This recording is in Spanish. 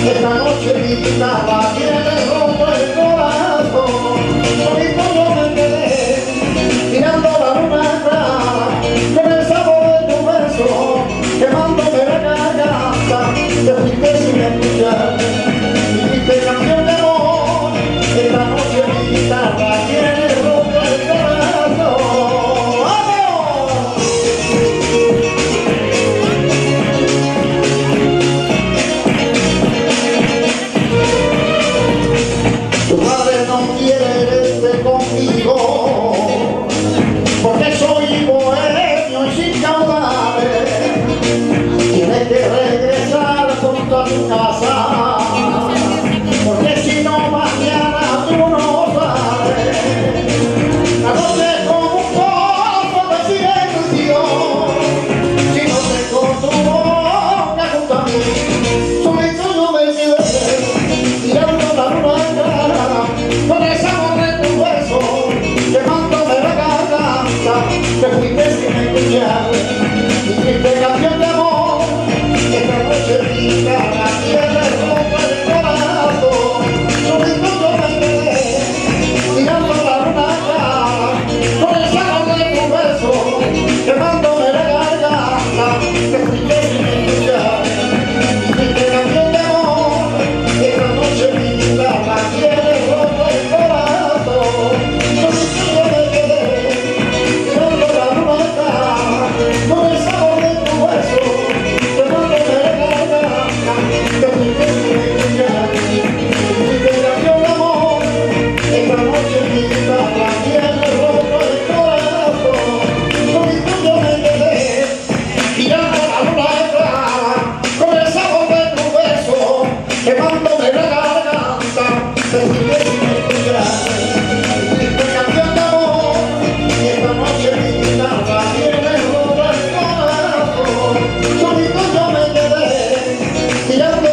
Esta noche mi guitarra tiene roto el corazón. Solito yo me quedé mirando la luna clara, con el sabor de tu beso quemándome la garganta. Te fuiste sin escuchar mi triste canción de amor. Esta noche mi guitarra tiene roto el corazón. Conmigo, porque soy bohemio y sin caudales, tienes que regresar junto a tu casa, porque si no mañana tú no sales. La noche es como un pozo de silencio, si no tengo tu boca junto a mí, solito yo me quedé mirando la luna clara, con esa quemándome la garganta. Te fuiste sin escuchar mi triste canción de amor. Esta noche mi guitarra tiene roto el corazón. Solito yo me quedé mirando la luna clara, con el sabor de tu beso quemándome la garganta. Te fuiste sin escuchar mi triste canción de amor. Esta noche mi guitarra tiene roto el corazón. Quemándome la garganta, te fuiste sin escuchar esta canción de amor. Esta noche mi guitarra tiene roto el corazón. Solito yo me quedé mirando